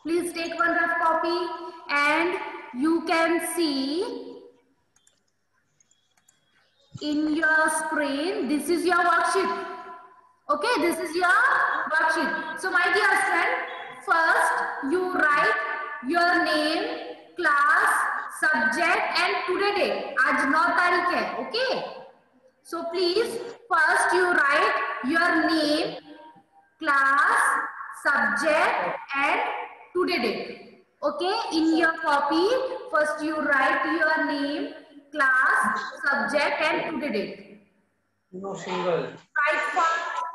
Please take one rough copy and you can see in your screen, this is your worksheet. Okay, this is your worksheet. So my dear friend, first you write your name, class, subject and today date. आज 9 तारीख है. Okay. So please first you write your name, class, subject and today date. Okay, in your copy first you write your name, class, subject and today date. No single. Write for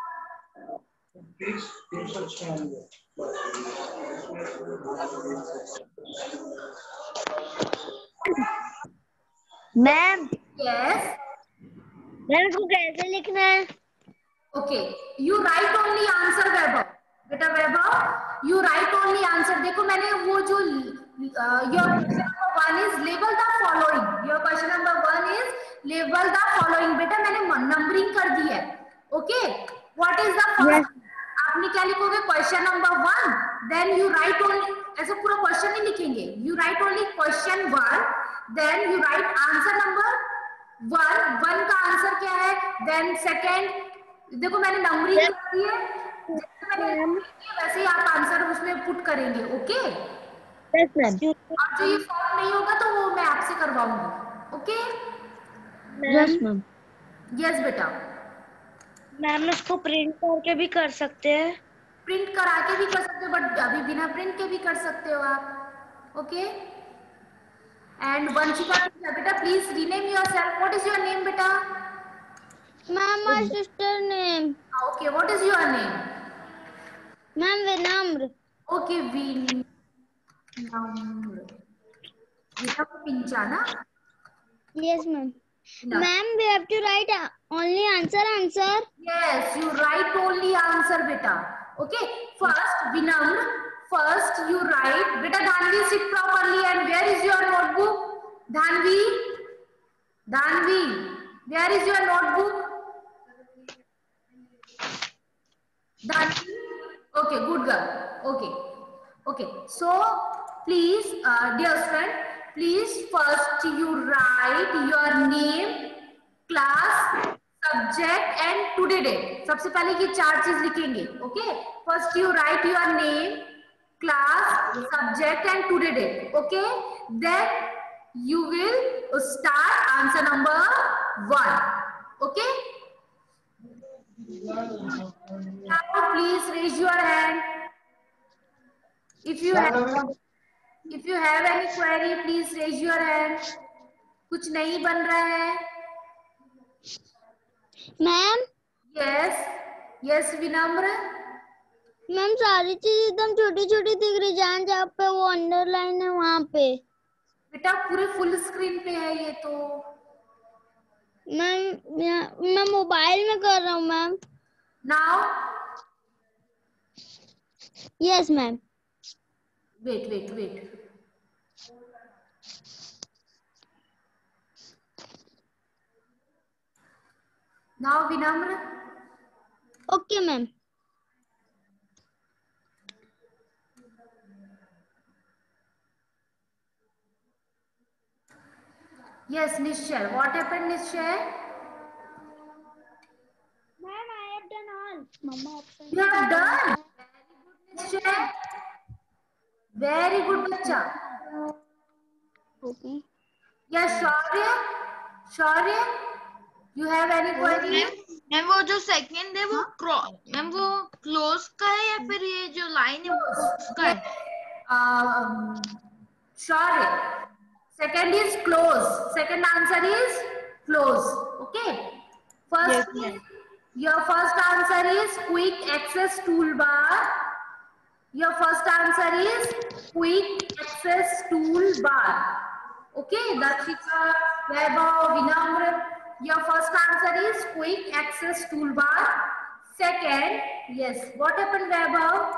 ma'am yes. Ma'am इसको कैसे लिखना है? Okay, you write only answer वैभव. बेटा वैभव, you write only answer. देखो मैंने वो जो your question number 1 is label the following. Your question number 1 is label the following. बेटा मैंने numbering कर दी है. Okay, what is the first? Yes. आपने क्या लिखोगे? Question number 1. Then you write only. ऐसा पूरा question नहीं लिखेंगे. You write only question 1. Then you write answer number 1 का आंसर क्या है? Then second, देखो मैंने नंबरिंग कर दी है. जैसे मैंने वैसे ही आप आंसर उसमें पुट करेंगे. ओके. Yes ma'am. और जो ये फॉर्म नहीं होगा तो वो मैं आपसे करवाऊंगी. ओके. Yes ma'am. यस बेटा. मैम इसको प्रिंट करके भी कर सकते हैं. प्रिंट करा के भी कर सकते हो बट अभी बिना प्रिंट के भी कर सकते हो आप. ओके. एंड वंशिका बेटा please rename yourself. What is your name बेटा? Ma'am my sister name. Okay, what is your name? Ma'am Vinamra. Okay, Vinamra. बेटा पिंचा ना? Yes ma'am. Ma'am we have to write only answer. Yes, you write only answer beta. Okay, first Vinamr, first you write. Beta Dhanvi, sit properly. And where is your notebook? Dhanvi, where is your notebook? Dhanvi. Okay, good girl. Okay. So please, dear friend, please first you write your name, class, subject and today date. सबसे पहले ये 4 चीज लिखेंगे. Okay. First you write your name, class, subject and today date. Okay. Then you will start answer number 1. Okay. Now please raise your hand if you have any query. Please raise your hand. कुछ नहीं बन रहा है? Ma'am. Yes विनम्र. Ma'am सारी चीज एकदम छोटी छोटी दिख रही. जहाँ पे वो अंडरलाइन है वहाँ पे. बेटा पूरे फुल स्क्रीन पे है ये तो. मैम मैं मोबाइल में कर रहा हूँ ma'am. Now yes ma'am. Wait. Now Vinamra. Okay ma'am. Yes Nishchay. What happened Nishchay? Ma'am I have done all. मम्मा you have done. Nishchay, very good बच्चा. Okay. Yes Shaurya, you have any query? Ma'am वो जो सेकंड है वो मैम वो क्लोज का है या फिर ये जो लाइन है उसका है? Shaurya, second is close. Second answer is close. Okay. First, Yes, your first answer is quick access toolbar. Your first answer is quick access toolbar. Okay, Dakshika, Vaibhav, Vinamr. Your first answer is quick access toolbar. Second, yes. What happened, Vaibhav?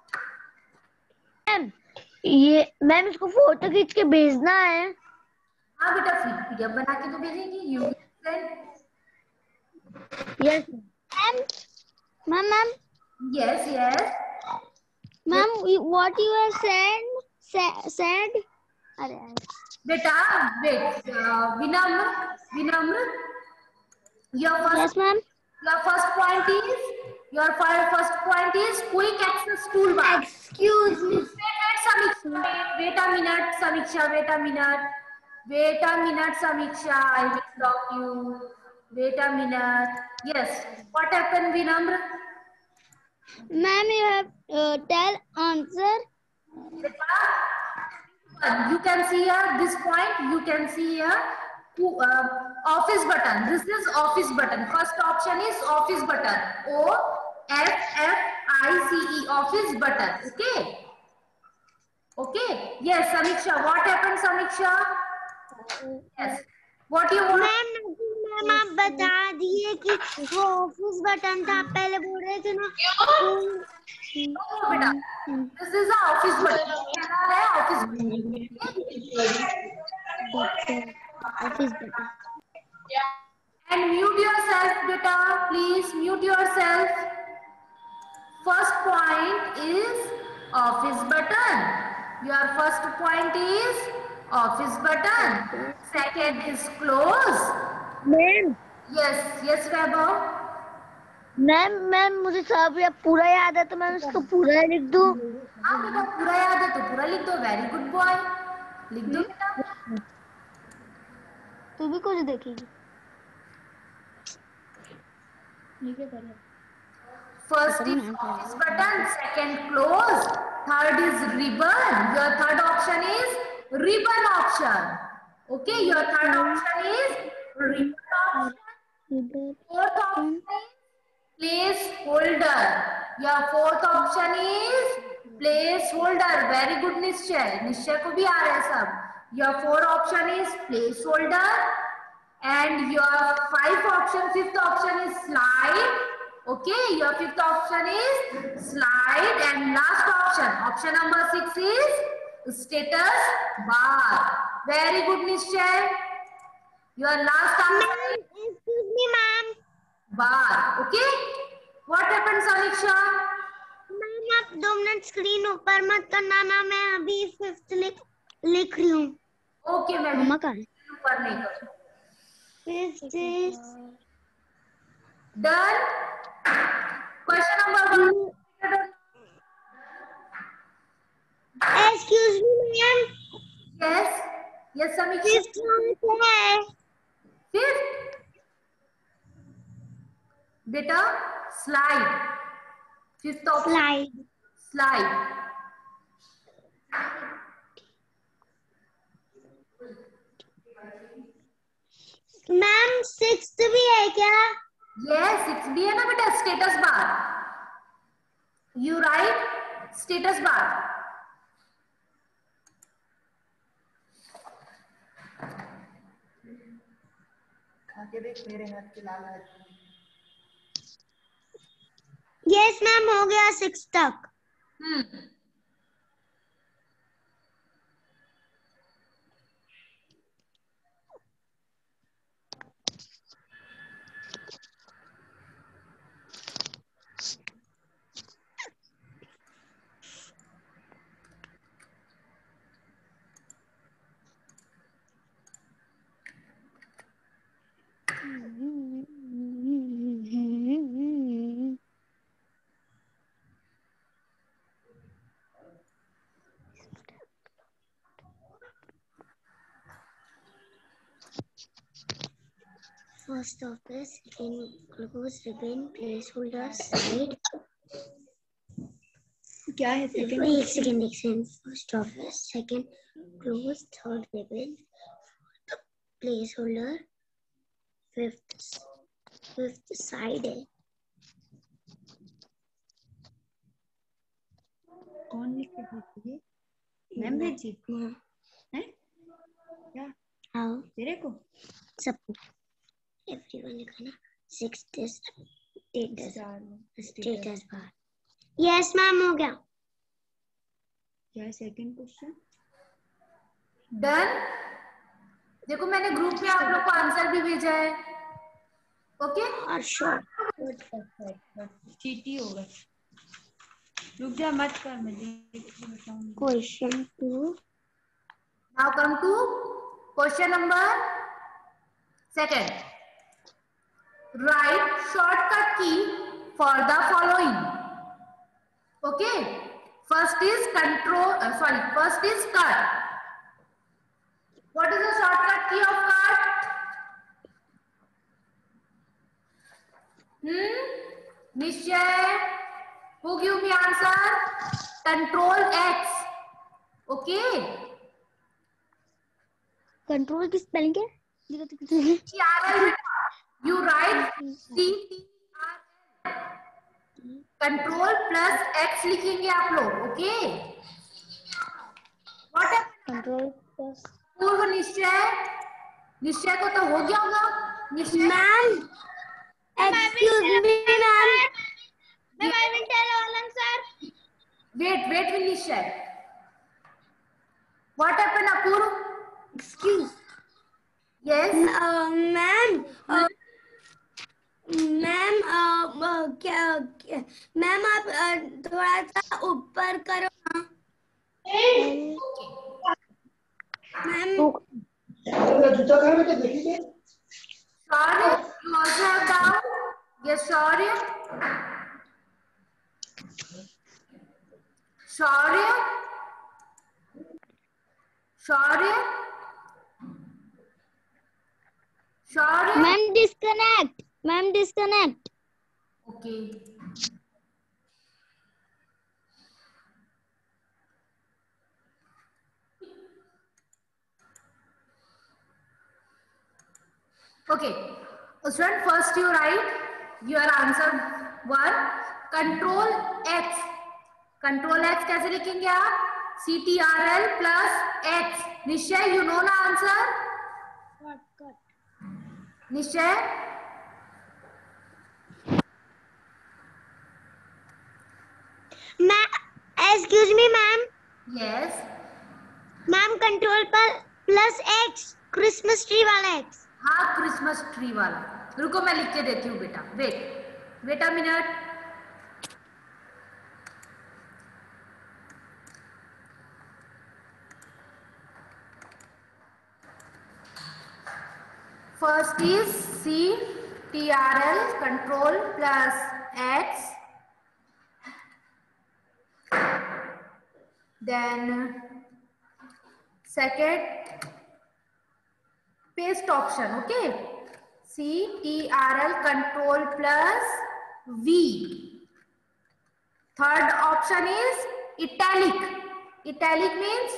ये ma'am इसको photo खींच के भेजना है. हाँ बेटा PDF बना के तो भेजेंगी. You yes ma'am. Yes. Ma'am, what you have said? बेटा wait, Vinamr, your Yes, ma'am. first point is quick access toolbar. Excuse me. Wait a minute, Samiksha. Samiksha. I will stop you. Wait a minute. Yes. What happened, Vinamr? Ma'am, you have tell answer. You can see here this point. You can see here office button. This is office button. First option is office button. OFFICE, office button. Okay. Okay. Yes, Samiksha. What happened, Samiksha? Yes. What you want? Ma'am आप बता दिए कि वो office button था, पहले बोल रहे थे ना। बेटा, this is the office button. क्या है office button? And mute yourself, beta. Please mute yourself. First point is office button. Your first point is office button. Second is close. Ma'am Yes, Vaibhav. Ma'am मुझे सब ये पूरा याद है, तो मैं उसको पूरा लिख दूं? हाँ बेटा, पूरा याद है तो पूरा लिख दो. Very good boy. लिख दो बेटा. तू भी कुछ देखेगी? First is office button, second close, third is ribbon. Your third option is ribbon option. Okay, your third option is ribbon option. Fourth option is placeholder. Your fourth option is placeholder. Very good, निश्चय. निश्चय को भी आ रहा है सब. Your fourth option is placeholder. And your fifth option is slide. Okay, your fifth option is slide, and last option number 6 is status bar. Very good, Nishchay. Your last answer is Excuse me, ma'am. bar. Okay. What happened, Samiksha? Ma'am आप 2 minute screen ऊपर मत करना ना, मैं अभी 5th लिख रही हूँ. Okay, मैं मम्मा कहाँ है? ऊपर नहीं करूँ. 5th is Done. Question number 1. Excuse me, ma'am. Yes, Samiksha. 5th है. Fifth. Beta, slide. Fifth option. Slide. Ma'am 6th भी है क्या? Yes, 6 भी है ना बेटा. Status bar. You write status bar. आगे देख मेरे हाथ के लाल है. Yes, मैम हो गया 6 तक. First office, second close, ribbon, placeholder, slide. क्या है second? एक second. First office, second close, third ribbon, placeholder, fifth side है. कौन लिख के भेजी है? मैम भेजी है क्या? हाँ तेरे को सबको everyone लिखा ना. 6th is status bar. Yes ma'am हो गया. क्या है सेकंड क्वेश्चन? डन. देखो मैंने ग्रुप में आप लोग को आंसर भी भेजा है. ओके. और शॉर्ट चीटी होगा. रुक जा मत कर, मैं देख के बताऊंगी। Question 2. Now come to question number 2. Write shortcut key for the following. Okay. First is first is cut. What is the shortcut key of cut? Nishchay, who give me answer? Control X. Okay. Control की spelling क्या है? TRL. You write CTRL. Control plus X लिखेंगे आप लोग. Okay. What है? Control plus. पूर्व निश्चय को तो हो गया होगा. निश्चय. Ma'am, excuse me, ma'am. Ma'am, I will tell all answer. Wait, Nischay. What happened, Apurv? Excuse. Yes. Ma'am. Ma'am क्या मैम आप थोड़ा सा ऊपर करो ना ma'am. Shaurya, you also have down? Yes, Shaurya. Ma'am, disconnect. Okay. Okay. Student, first you write your answer 1. Control X. Control X कैसे लिखेंगे आप? CTRL plus X. निश्चय, you know ना answer? Cut. निश्चय. Excuse me, ma'am. Yes. Ma'am, control plus X. Christmas tree वाला X. हाँ, Christmas tree वाला. रुको मैं लिख के देती हूँ बेटा. Wait a minute. First is CTRL control plus X. Then second paste option. Okay. CTRL control plus V. Third option is italic. Italic means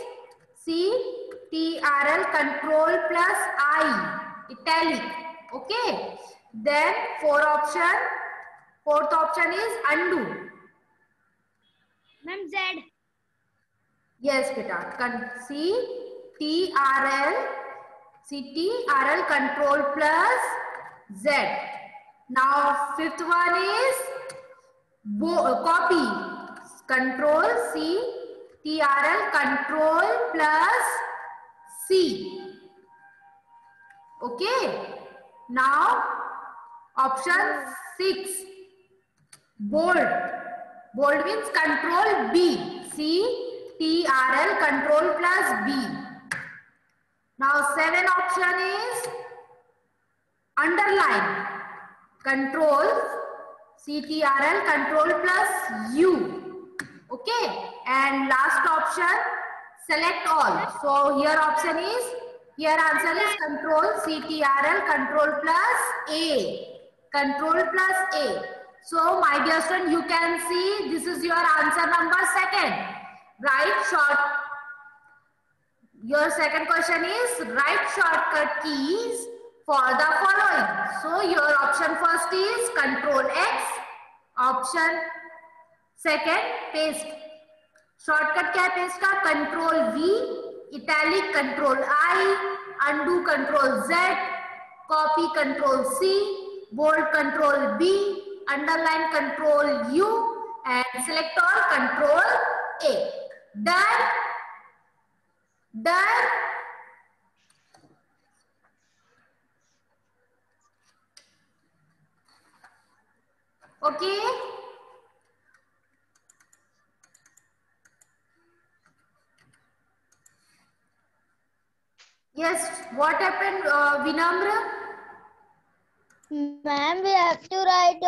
CTRL control plus I. Italic. Okay. Then fourth option is undo. Ma'am, Z. Yes, beta. CTRL control plus Z. Now fifth one is copy. Control CTRL control plus C. Okay. Now option 6. Bold. Bold means control B. CTRL control plus B. Now 7 option is underline. Control CTRL control plus U. Okay. And last option select all. So here option is, here answer is control CTRL control plus A. Control plus A. So my dear student, you can see this is your answer number 2nd. Write short. Your second question is write shortcut keys for the following. So your option first is control X. Option second paste. Shortcut क्या है paste का? Control V, italic control I, undo control Z, copy control C, bold control B, underline control U, and select all control A. Done. Okay. Yes, what happened, Vinamra? Ma'am, we have to write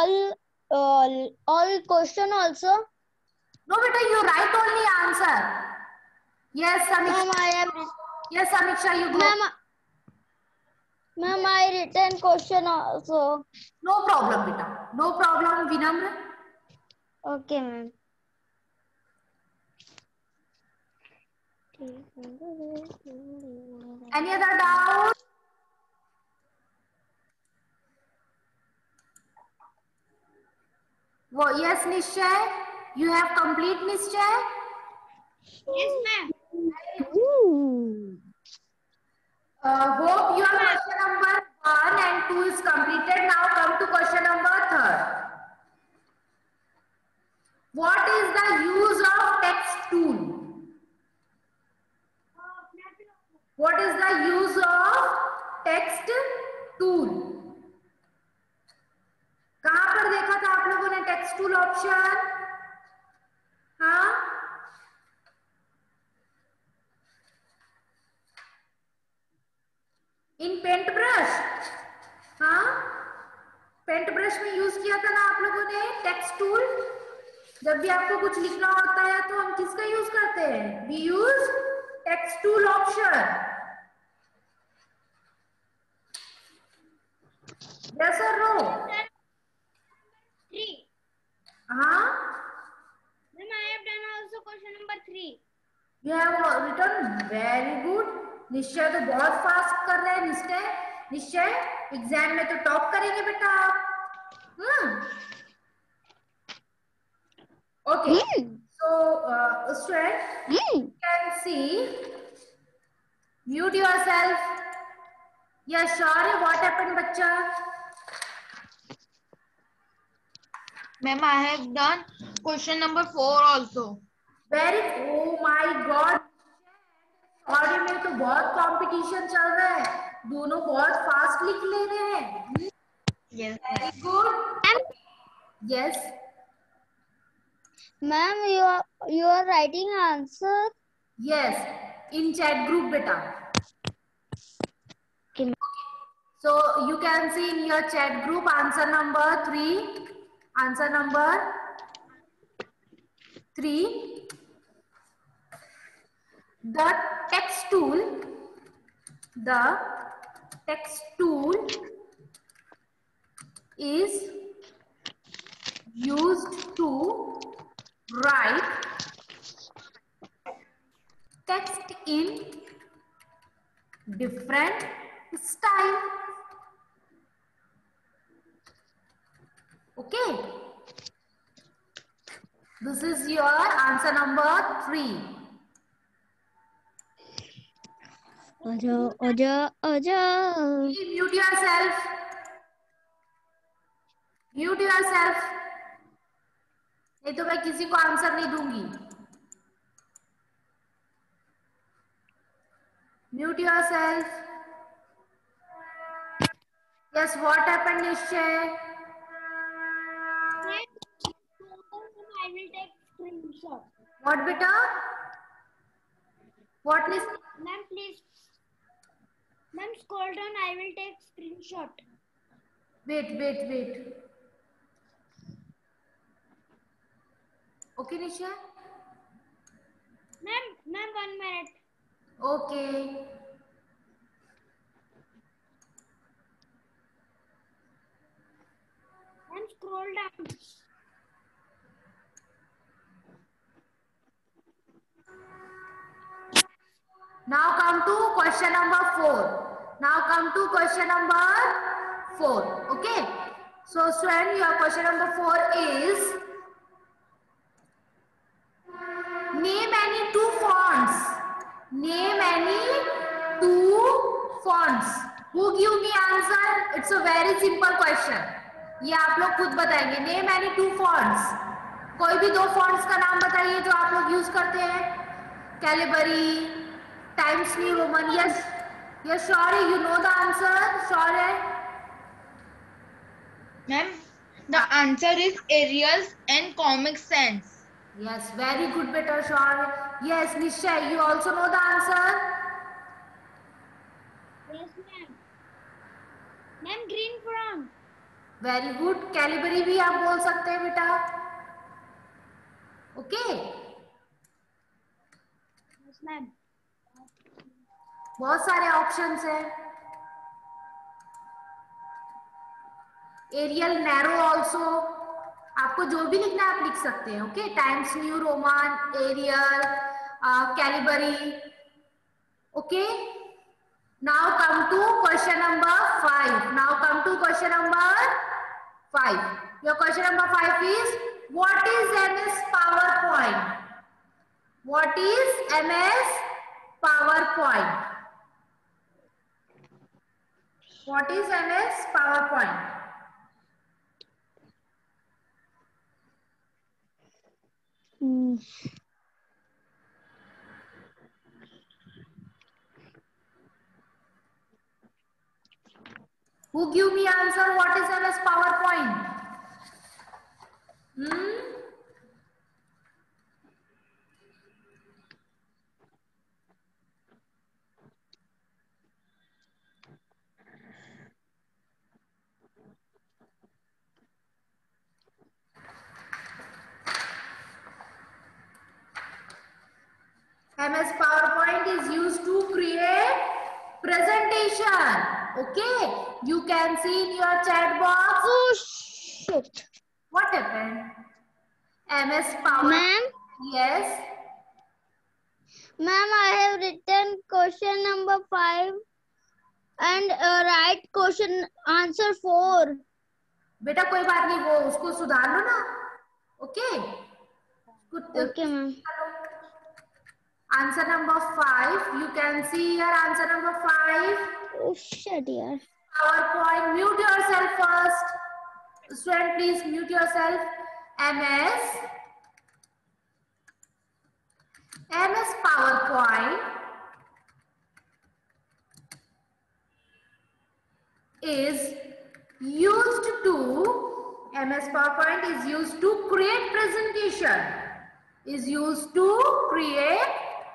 all question also. No, beta, you write only answer. Yes, Samiksha. Ma'am, I have. Yes, Samiksha, you go. Ma'am, I written question also. No problem, beta. No problem, Vinamra. Okay, ma'am. Any other doubt? Yes, Nishchay. You have complete, Nishchay? Yes, ma'am. Hope your question number 1 and 2 is completed. Now come to question number 3. What is the use of text tool? What is the use of text tool? कहां पर देखा था आप लोगों ने text tool option? हाँ, in paint brush. हाँ, paint brush में यूज किया था ना आप लोगों ने टेक्स्ट टूल. जब भी आपको कुछ लिखना होता है तो हम किसका यूज करते हैं? We use text tool option. Yes और नो? 3. हाँ, Ma'am, I have done also question number 3. You have written. Very good. Nishchay तो बहुत फास्ट कर रहे हैं. निश्चय एग्जाम में तो टॉप करेंगे बेटा आप. Okay, so student can see, mute yourself. Yes, sorry, what happened, bacha? Ma'am, I have done question number 4 also. Very, oh my God. Sorry, में तो बहुत कंपटीशन चल रहा है. दोनों बहुत फास्ट लिख ले रहे हैं. Yes. Very good. Yes. Ma'am, you are writing answer. Yes, in chat group, beta. Okay. So you can see in your chat group answer number 3. Answer number 3. The text tool is used to write text in different style. Okay, this is your answer number 3. Aja. Mute yourself. Mute yourself. नहीं तो मैं किसी को answer नहीं दूंगी. Mute yourself. Yes, what happened, Nishchay? I will take screenshot. What, beta? What, Nish? Ma'am, please. Ma'am, scroll down. I will take screenshot. Wait. Okay, Nisha? Ma'am, 1 minute. Okay. Ma'am, scroll down. Now come to question number 4. Okay. So, student, your question number 4 is, name any 2 fonts. Name any 2 fonts. Who give me answer? It's a very simple question. ये आप लोग खुद बताएंगे. Name any 2 fonts. कोई भी 2 fonts का नाम बताइए जो आप लोग यूज करते हैं. Calibri, Times New Roman. Yes, sorry, you know the answer. Sorry. Ma'am, the answer is Arial and Comic Sans. Yes, very good, better, sure. Yes, Nishchay, you also know the answer. Ma'am green from. Very good, Calibri भी आप बोल सकते हैं बेटा। Okay, ma'am बहुत सारे options हैं। Aerial narrow also, आपको जो भी लिखना है आप लिख सकते हैं। Okay, Times New Roman, Arial, Calibri. Okay, now come to question number 5. Now come to question number 5. Your question number 5 is, what is MS PowerPoint? What is MS PowerPoint? What is MS PowerPoint? Who give me answer? What is MS PowerPoint? MS PowerPoint is used to create presentation. Okay, you can see in your chat box. Oh shit. What happened? MS PowerPoint. Ma'am? Yes. Ma'am, I have written question number 5 and write question answer 4. बेटा कोई बात नहीं, वो उसको सुधार लो ना। Okay Okay, ma'am. Answer number 5. You can see here answer number 5. Oh shit, yaar. PowerPoint. Mute yourself first. Student, please mute yourself. MS PowerPoint is used to create presentation. Is used to create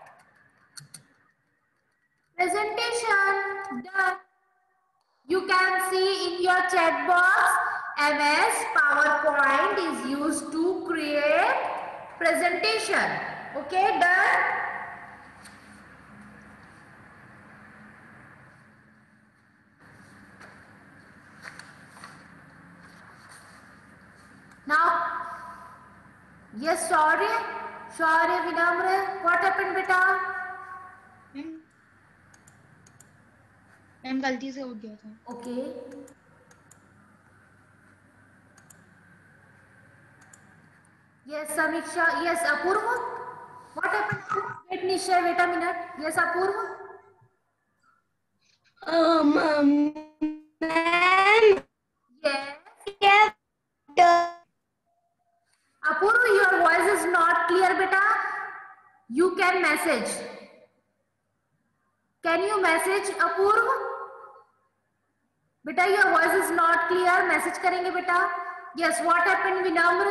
presentation. Done. You can see in your chat box, MS PowerPoint is used to create presentation. Okay, done. Now, yes, sorry, Vinamra, what happened, beta? Ma'am गलती से उठ गया था। Okay. Yes, Samiksha. Yes, Apurva. What happened? Wait, Nisha, wait a minute. Yes, Apurva. Ma'am. Yes. Apurva, your voice is not clear, beta. You can message. Can you message, Apurva? Beta, your voice is not clear. Message करेंगे बेटा. Yes, what happened, Vinamra?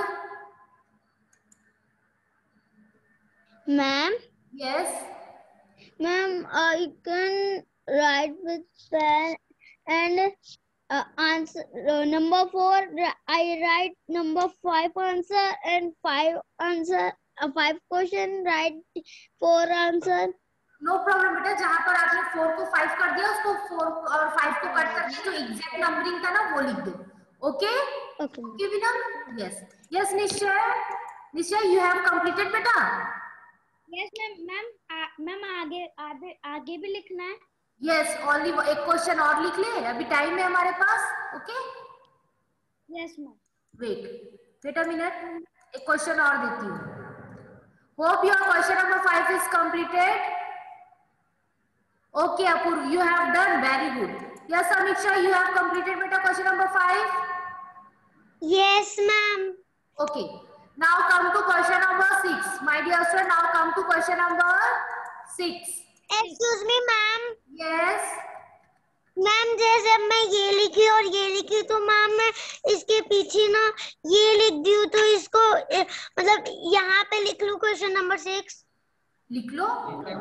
Ma'am. Yes. Ma'am, I can write with pen and answer number 4. I write number 5 answer and 5 answer. 5 question write 4 answer. No problem बेटा, जहाँ पर आपने 4 को 5 कर दिया उसको 4 और 5 को कट करके जो एग्जैक्ट नंबरिंग था ना वो लिख दो. Okay? Okay. Okay, Vinam? Yes. Yes, Nisha. Nisha, you have completed बेटा? Yes, ma'am. आगे भी लिखना है. Yes, only एक क्वेश्चन और लिख ले, अभी टाइम है हमारे पास. Okay? Yes, ma'am. Wait a minute. एक क्वेश्चन और देती हूँ. Hope your question number 5 is completed. Okay, Apurva, you have done very good. Yes, Samiksha, you have completed beta question number 5. Yes, ma'am. Okay. Now come to question number 6. My dear student, now come to question number 6. Excuse me, ma'am. Yes. Ma'am जैसे मैं ये लिखी और ये लिखी तो ma'am मैं इसके पीछे ना ये लिख दी तो इसको मतलब यहाँ पे लिख लूँ क्वेश्चन नंबर 6. लिख लो.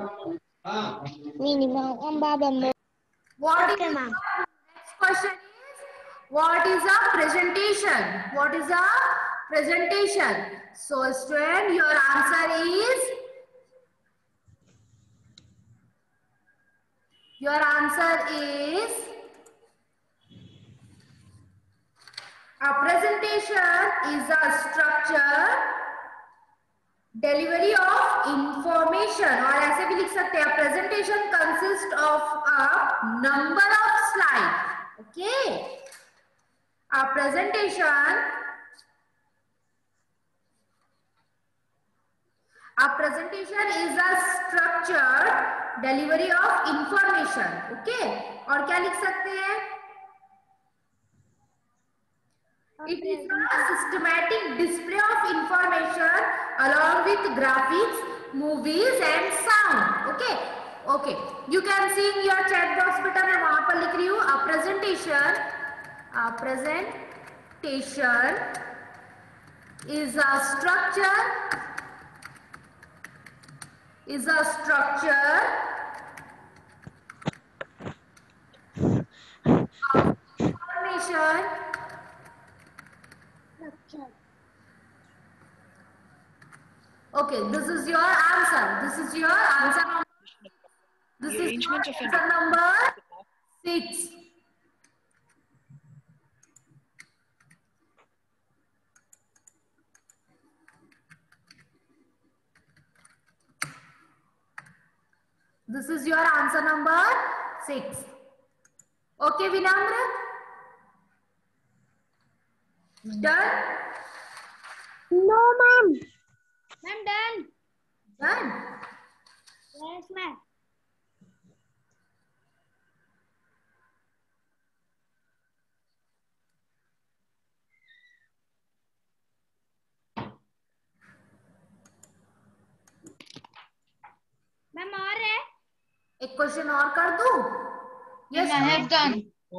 मिनिमम बाबा. What Okay, is ma'am. next question is What is a presentation? What is a presentation? So student, your answer is, a presentation is a structure delivery of information, और ऐसे भी लिख सकते हैं, presentation consists of a number of slides. Okay, a presentation is a structured delivery of information. Okay, और क्या लिख सकते हैं? It is a systematic display of information along with graphics, movies and sound. Okay, okay. You can see in your chat box. बेटा मैं वहाँ पर लिख रही हूँ. A presentation is a structure of information Okay, this is your answer. This is answer number 6. This is your answer number 6. Okay, Vinamra? Done? No, ma'am. Ma'am, done. Done? Yes, ma'am. Ma'am और है? एक question और कर दूं? Yes, I have done.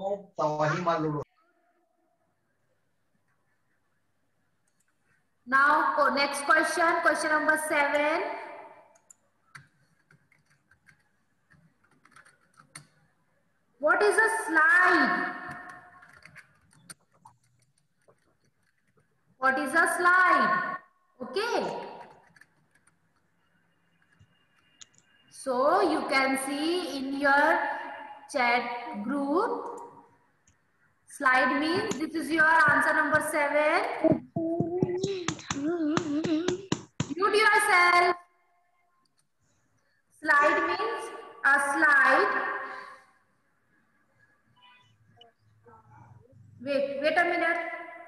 Now, next question number 7. What is a slide? What is a slide? Okay. So you can see in your chat group, slide means, this is your answer number 7. Mute yourself. Slide means a slide. Wait a minute.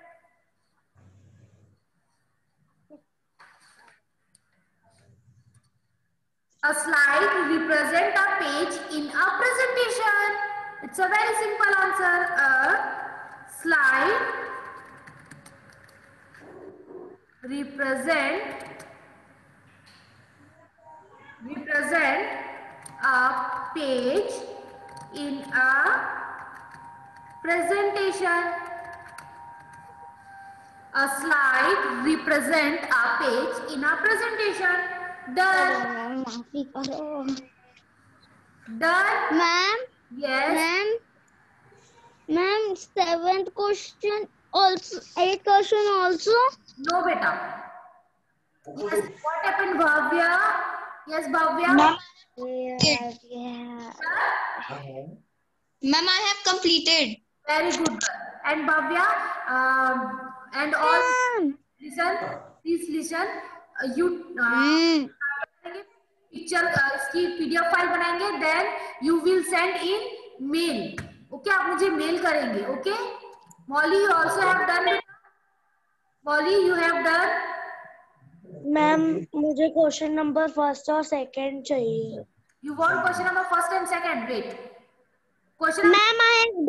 A slide represents a page in a presentation. It's a very simple answer. A slide represent a page in a presentation. A slide represent a page in a presentation. Done. Done. Ma'am. Yes. Ma'am, 7th question also, 8th question also. No, beta. Yes. What happened, Bhavya? Yes, Bhavya. Yeah. Ma'am, I have completed. Very good. And Bhavya, and all listen. Please listen. You picture इसकी PDF file बनाएंगे, then you will send in mail. Okay, आप मुझे mail करेंगे. Okay, Molly, you also have done. Molly, you have done. Ma'am मुझे question number 1st और 2nd चाहिए. You want question number 1st and 2nd? Wait. Question. Ma'am I have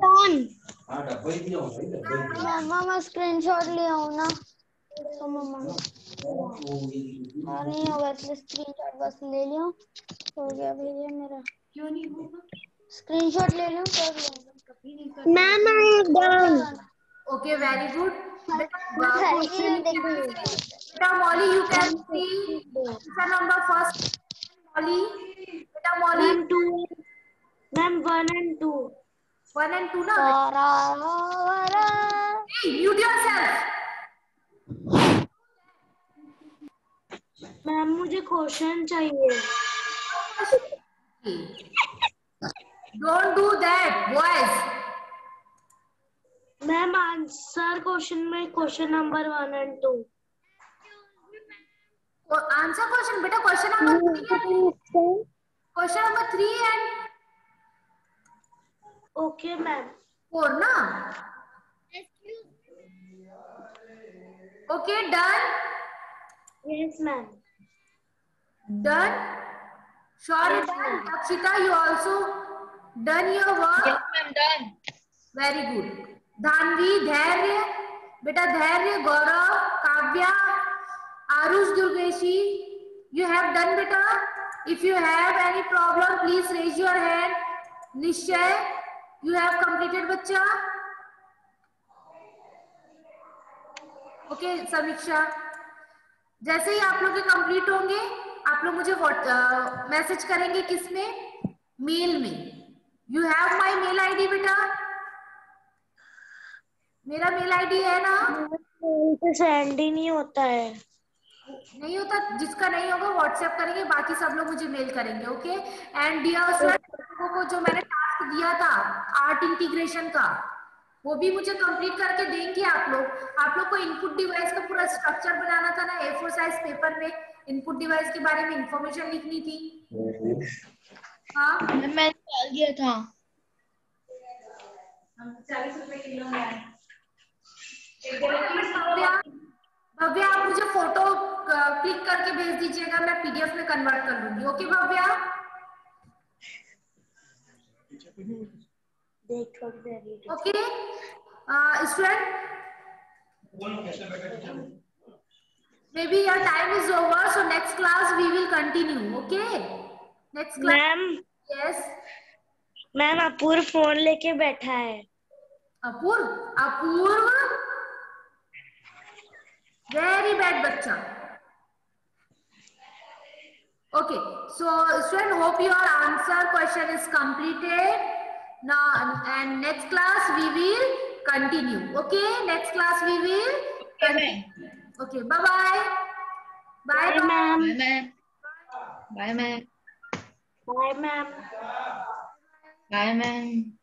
done. मम्मा मैं screenshot ले आऊं ना? तो मम्मा नहीं होगा, इसलिए स्क्रीनशॉट बस ले लियो. हो गया भैया मेरा. क्यों नहीं होगा? स्क्रीनशॉट ले लूं कर लो. Ma'am I have done. Okay, very good. देखिए Beta Molly, you can see answer number 1st. Molly, Beta Molly. Ma'am 1 and 2. 1 and 2 ना. सरोवर. Hey, mute yourself. मैम मुझे क्वेश्चन चाहिए. Don't do that, boys. Ma'am answer question में question number 1 and 2. Answer question, beta. Question number 3 and okay ma'am. 4 ना. Okay, done. Yes ma'am. Done. Sure, Yes, done. ma'am. Akshita, you also done your work. Yes, ma'am, done. Very good. Dhanvi, धैर्य, बेटा धैर्य, गौरव, Kavya, Aarush, दुर्गेशी, you have done बेटा. If you have any problem, please raise your hand. निश्चय, you have completed बच्चा. Okay, समीक्षा. जैसे ही आप लोग के कंप्लीट होंगे, आप लोग मुझे मैसेज करेंगे किसमें? मेल में. You have my mail ID बेटा. मेरा मेल आईडी है ना. तो सेंड ही नहीं होता है. नहीं होता. जिसका नहीं होगा व्हाट्सएप करेंगे, बाकी सब लोग मुझे मेल करेंगे. ओके. एंड डियर स्टूडेंट्स को जो मैंने टास्क दिया था आर्ट इंटीग्रेशन का, वो भी मुझे कंप्लीट करके देंगे आप लोग. आप लोग को इनपुट डिवाइस का पूरा स्ट्रक्चर बनाना था ना. A4 साइज पेपर में इनपुट डिवाइस के बारे में इंफॉर्मेशन लिखनी थी. हाँ, मैंने डाल दिया था. 40 रुपए किलो में है. भव्या आप मुझे फोटो क्लिक करके भेज दीजिएगा, मैं पीडीएफ में कन्वर्ट कर लूंगी. Okay Bhavya. Okay student, maybe your time is over, so next class we will continue. Okay, next class. Ma'am. Yes. Ma'am Apurv phone लेके बैठा है. अपूर्व, अपूर्व वेरी बैड बच्चा. Okay, so student, hope your answer question is completed now, and next class we will continue. Okay, next class we will continue. Okay, bye bye. Bye ma'am. Bye, ma'am. Bye, ma'am. Bye ma'am. Bye, ma'am.